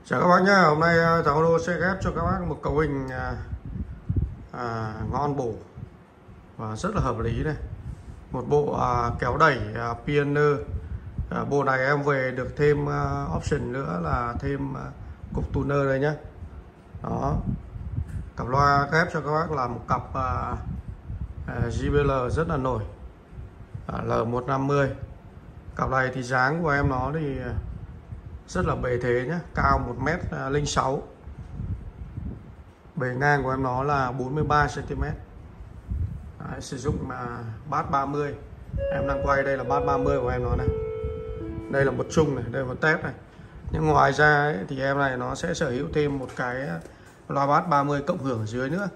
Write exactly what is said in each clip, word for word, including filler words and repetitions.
Chào các bác nhé, hôm nay cháu Đô sẽ ghép cho các bác một cấu hình à, à, ngon bổ và rất là hợp lý này. Một bộ à, kéo đẩy à, Pioneer. à, Bộ này em về được thêm à, option nữa là thêm à, cục tuner đây nhé. Đó, cặp loa ghép cho các bác là một cặp à, à, gi bê lờ rất là nổi, à, L một năm mươi. Cặp này thì dáng của em nó thì rất là bề thế nhé, cao một mét không sáu, bề ngang của em nó là bốn mươi ba xăng ti mét. Đấy, sử dụng mà bass ba mươi, em đang quay đây là bass ba mươi của em nó này. Đây là một trung này, đây là một tép này. Nhưng ngoài ra ấy, thì em này nó sẽ sở hữu thêm một cái loa bass ba mươi cộng hưởng ở dưới nữa.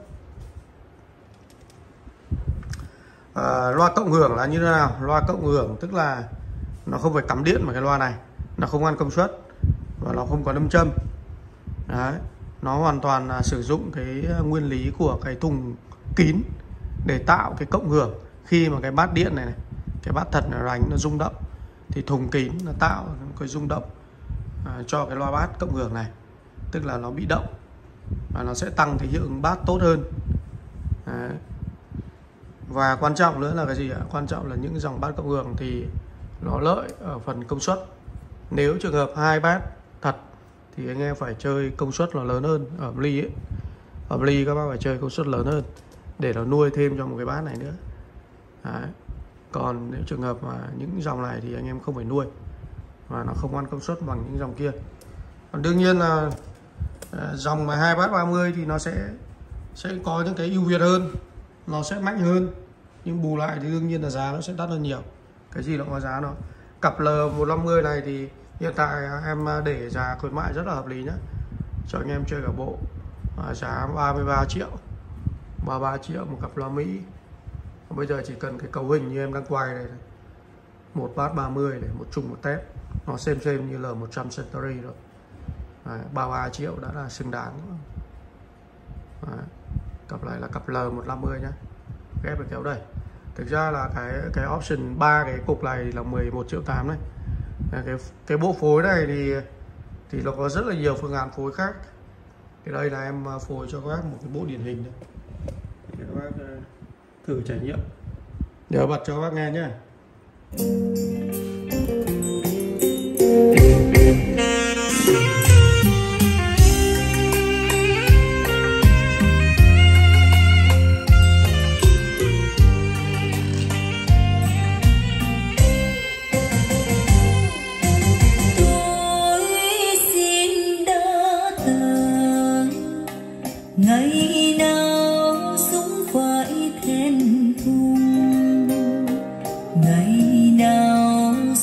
à, Loa cộng hưởng là như thế nào? Loa cộng hưởng tức là nó không phải cắm điện vào cái loa này, nó không ăn công suất và nó không có đâm châm. Đấy, nó hoàn toàn là sử dụng cái nguyên lý của cái thùng kín để tạo cái cộng hưởng. Khi mà cái bát điện này, này cái bát thật nó đánh nó rung động thì thùng kín nó tạo cái rung động à, cho cái loa bát cộng hưởng này, tức là nó bị động và nó sẽ tăng cái hiệu ứng bát tốt hơn. Đấy. Và quan trọng nữa là cái gì ạ? Quan trọng là những dòng bát cộng hưởng thì nó lợi ở phần công suất. Nếu trường hợp hai bát thật thì anh em phải chơi công suất nó lớn hơn. Ở ly ấy, ở ly các bác phải chơi công suất lớn hơn để nó nuôi thêm cho một cái bát này nữa. Đấy. Còn nếu trường hợp mà những dòng này thì anh em không phải nuôi và nó không ăn công suất bằng những dòng kia. Còn đương nhiên là dòng mà hai bát ba mươi thì nó sẽ sẽ có những cái ưu việt hơn, nó sẽ mạnh hơn, nhưng bù lại thì đương nhiên là giá nó sẽ đắt hơn nhiều. Cái gì nó có giá nó. Cặp L một năm mươi này thì hiện tại em để giá khuyến mại rất là hợp lý nhé, cho anh em chơi cả bộ, à, giá ba mươi ba triệu, ba mươi ba triệu một cặp loa Mỹ. Bây giờ chỉ cần cái cấu hình như em đang quay này, một bass ba mươi này, một trung một tép, nó xem xem như L một trăm Century rồi. Đấy, ba mươi ba triệu đã là xứng đáng. Đấy. Cặp này là cặp L một năm mươi nhé, ghép được kéo đẩy. Thực ra là cái cái option ba cái cục này là mười một triệu tám này. Cái cái bộ phối này thì thì nó có rất là nhiều phương án phối khác. Cái đây là em phối cho các bác một cái bộ điển hình này, để các bác thử trải nghiệm. Để bật cho các bác nghe nhé. Ngày nào sống phải thẹn thùng, ngày nào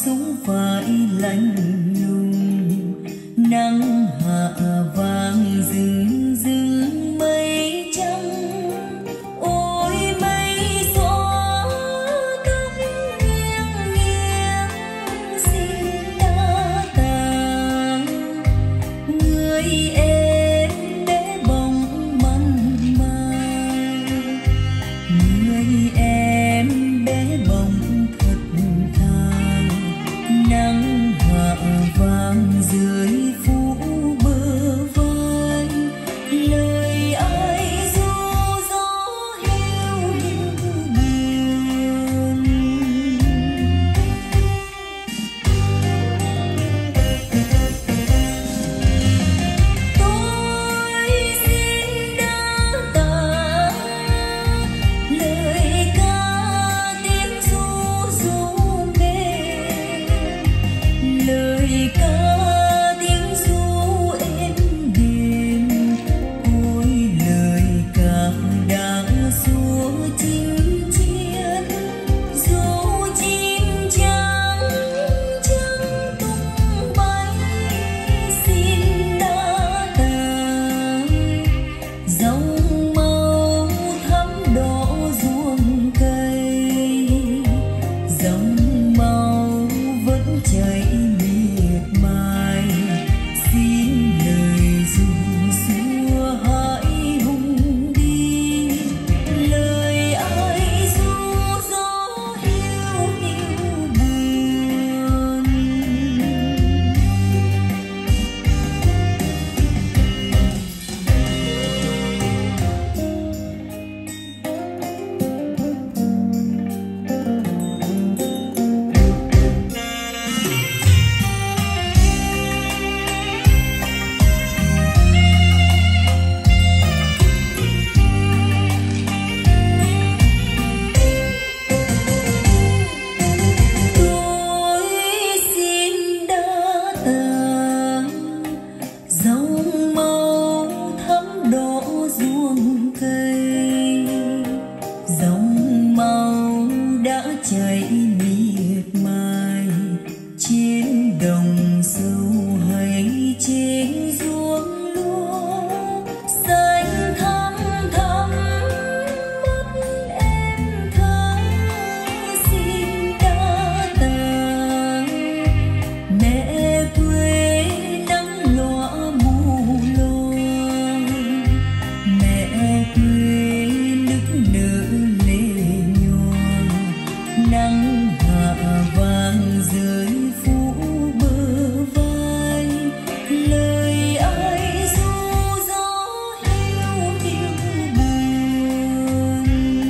trên ruộng lúa xanh thắm thắm mắt em thơ xin ta tặng mẹ quê nắng lóa mù loang mẹ quê nức nở lệ nhoàng nắng hạ vàng rơi phủ bờ vai lời ai ru gió hiu hiu buồn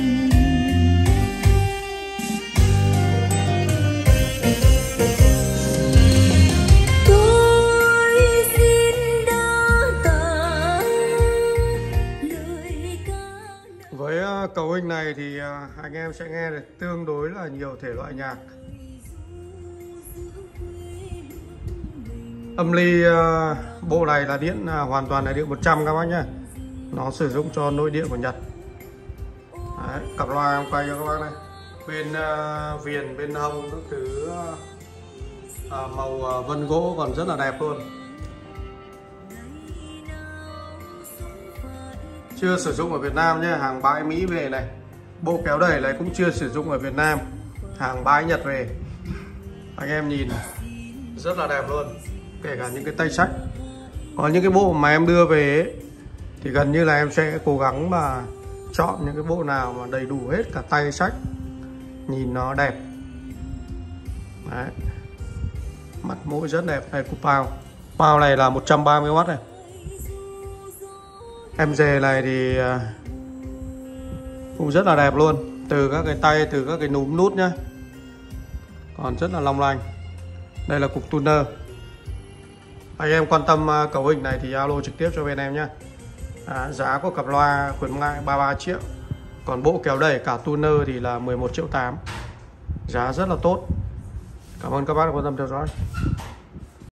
tôi xin đa tạ lời ca. Với uh, cấu hình này thì uh, anh em sẽ nghe được tương đối là nhiều thể loại nhạc. Âm ly uh, bộ này là điện uh, hoàn toàn là điện một trăm các bác nhá. Nó sử dụng cho nội địa của Nhật. Đấy, cặp loa em quay cho các bác này. Bên uh, viền, bên hông các thứ uh, uh, màu uh, vân gỗ còn rất là đẹp luôn. Chưa sử dụng ở Việt Nam nhé, hàng bãi Mỹ về này. Bộ kéo đẩy này cũng chưa sử dụng ở Việt Nam, hàng bãi Nhật về. Anh em nhìn rất là đẹp luôn, kể cả những cái tay sách. Có những cái bộ mà em đưa về ấy, thì gần như là em sẽ cố gắng mà chọn những cái bộ nào mà đầy đủ hết cả tay sách, nhìn nó đẹp. Đấy. Mặt mũi rất đẹp. Đây cục bao. Bao này là một trăm ba mươi oát này. Em dề này thì cũng rất là đẹp luôn, từ các cái tay, từ các cái núm nút nhá, còn rất là long lanh. Đây là cục tuner. Anh em quan tâm cấu hình này thì alo trực tiếp cho bên em nhé. À, giá của cặp loa khuyến mại ba mươi ba triệu, còn bộ kéo đẩy cả tuner thì là mười một triệu tám. Giá rất là tốt. Cảm ơn các bác đã quan tâm theo dõi.